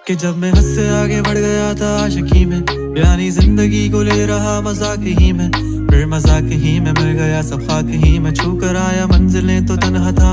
कि जब मैं हद से आगे बढ़ गया था आशिकी में, यानी जिंदगी को ले रहा मजाक ही में, फिर मजाक ही में मिल गया सब खाक ही में, छू कर आया मंजिलें तो तन्हा था।